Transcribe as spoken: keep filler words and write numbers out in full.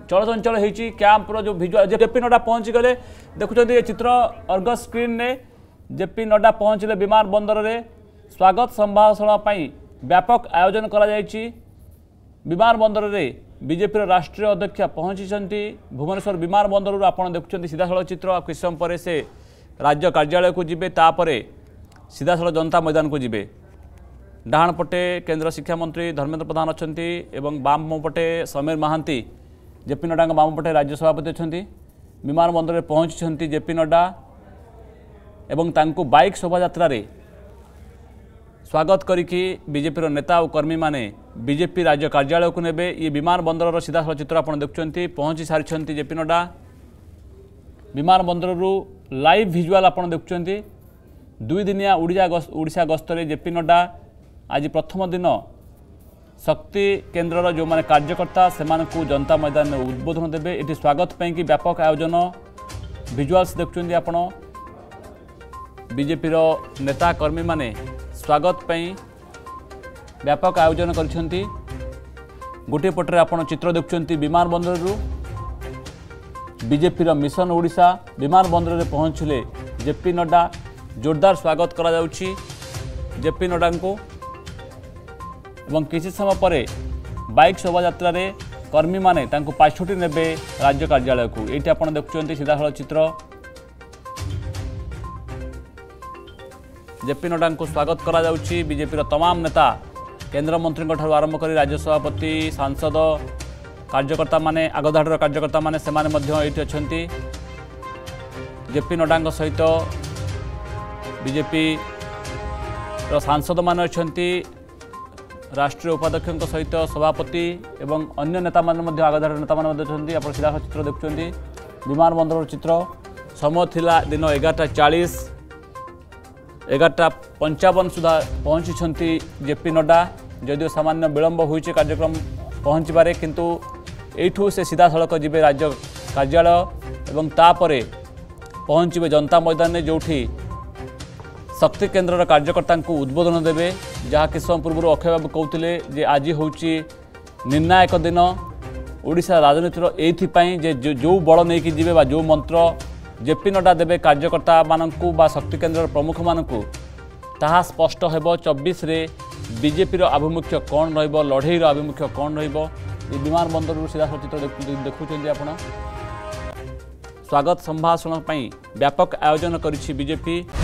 चलचंचल होती कैंपर जो visual JP Nadda पहुँची गले देखुं ये चित्र अर्गस स्क्रीन ने जेपी नड्डा पहुँचले विमान बंदर में स्वागत संभाषण व्यापक आयोजन करा जायछि। विमान बंदर में बीजेपी राष्ट्रीय अध्यक्ष पहुँची भुवनेश्वर विमान बंदर आपड़ देखुं सीधासल चित्र किछ समय पर से राज्य कार्यालय को जीवे तापर सीधासल जनता मैदान को जीवे। डाहाण पटे केंद्र शिक्षा मंत्री धर्मेंद्र प्रधान अच्छा एवं बाम पटे समीर महांती जेपी नड्डा बाम पटे राज्य सभापति अच्छा विमान बंदर में पहुँची जेपी नड्डा एवं तांको बाइक शोभा स्वागत करिकी बीजेपी नेता और कर्मी माने बीजेपी राज्य कार्यालय को नेबे। ये विमान बंदर सीधा चित्र आप देखुं पहुँची सारी जेपी नड्डा विमान बंदर लाइव भिजुआल आप देखुं दुई दिनिया ओडिशा गस्त जेपी नड्डा आज प्रथम दिन शक्ति केन्द्र जो माने कार्यकर्ता से जनता मैदान में उद्बोधन देवे। ये स्वागत पे कि व्यापक आयोजन भिजुआल्स देखुं आप बीजेपी नेता कर्मी माने स्वागत पे व्यापक आयोजन करिसेंती। गोटे पटरे आपण चित्र देखुं विमान बंदर बीजेपी मिशन ओडिशा विमान बंदर में पहुँचले जेपी नड्डा जोरदार स्वागत करा जाउछि जेपी नड्डा को एवं किसी समय पर बाइक शोभा यात्रा रे कर्मी माने तांको पाछुटी नेबे राज्य कार्यालय को। ये आप देखुं सीधासल चित्र जेपी नड्डा को स्वागत करा जाउछि। बीजेपी तमाम नेता केंद्र मंत्री आरंभ कर राज्य सभापति सांसद कार्यकर्ता माने आगधाड़र कार्यकर्ता माने सेमाने मध्य एठी अछंती। जेपी नड्डा सहित बीजेपी सांसद माने अछंती राष्ट्रीय उपाध्यक्ष सहित सभापति एवं अन्य नेता माने मध्य आगधाड़र नेता माने मध्य अछंती। आप सीधा चित्र देखुं विमान बंदर चित्र समय थिला दिन एगारटा चालीस एगारटा पंचावन सुधा पहुँची जेपी नड्डा जदिव सामान्य विलंब होइछे कार्यक्रम पहुँचबारे किंतु एठू से सीधा सड़क जीवे राज्य कार्यालय एवं तापरे पहुँचे जनता मैदान में जोठी शक्ति केन्द्र कार्यकर्ता को उद्बोधन देवे। जहाँ किछ समय पूर्व अक्षय बाबू कहते जे आज हूँ निर्णायक दिन ओडिशा राजनीतिर एइथिपाई जे जो बल नहीं कि जीवे बा जो मंत्र जेपी नड्डा देवे कार्यकर्ता मानकू बा शक्ति केन्द्र प्रमुख मानकू ताहा स्पष्ट हेबो चौबीस रे बीजेपी आभिमुख्य कौन रहिबो लड़ेईर आभिमुख्य कौन रहिबो। ये विमान बंदर सीधा चित्र देखुं आप स्वागत संभाषण व्यापक आयोजन करिछि बीजेपी।